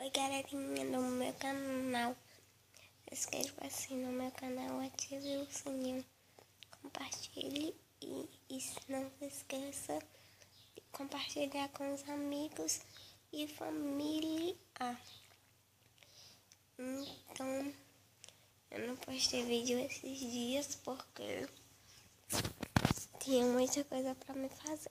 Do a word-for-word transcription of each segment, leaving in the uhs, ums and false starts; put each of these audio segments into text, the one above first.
Oi galerinha do meu canal, inscreva-se no meu canal, ative o sininho, compartilhe e, e não se esqueça de compartilhar com os amigos e família. Então, eu não postei vídeo esses dias porque tinha muita coisa pra me fazer.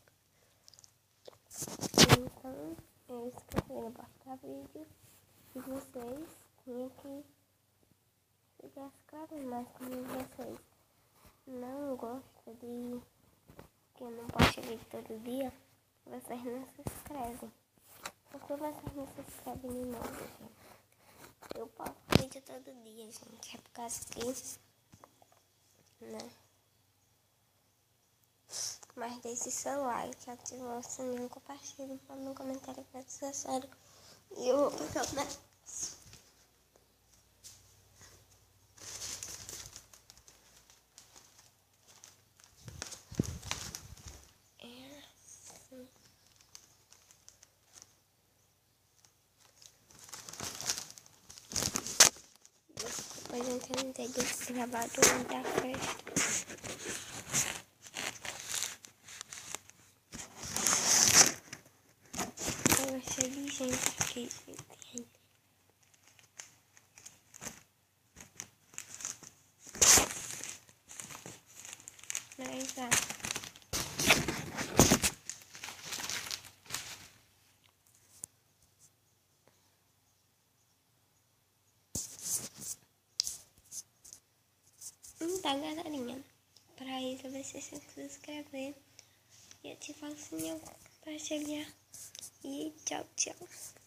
Então, eu esqueci de postar vídeo e vocês tinham que ficar claro, mas como vocês não gostam de que eu não posto vídeo todo dia, vocês não se inscrevem. Por que vocês não se inscrevem de novo, gente? Eu posto vídeo todo dia, gente. É por causa que, né? Mas deixe seu like, ative o sininho, compartilhe, fala no comentário o que vocês acharam. E eu vou pegar o negócio. É assim. Desculpa, gente, eu não tenho gravado da festa. Eu cheio de gente aqui, gente. Mas, ó. Então, galerinha, pra isso você tem que se inscrever e ativar o sininho para chegar. E tchau, tchau.